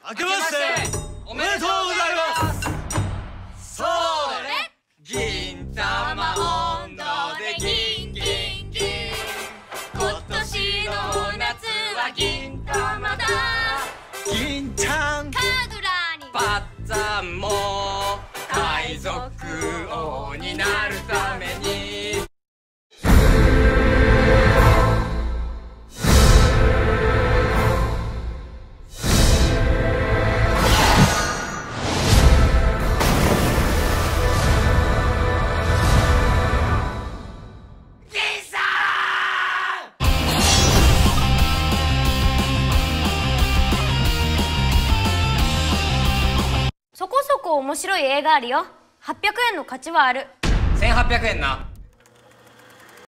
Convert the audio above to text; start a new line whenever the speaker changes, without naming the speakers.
明けましておめでとうございます。それ銀玉温度でギンギンギン、今年の夏は銀玉だ。銀ちゃん
カドラに
パッツァンも海賊王になるために。
そこそこ面白い映画あるよ。800円の価値はある。
1800円な。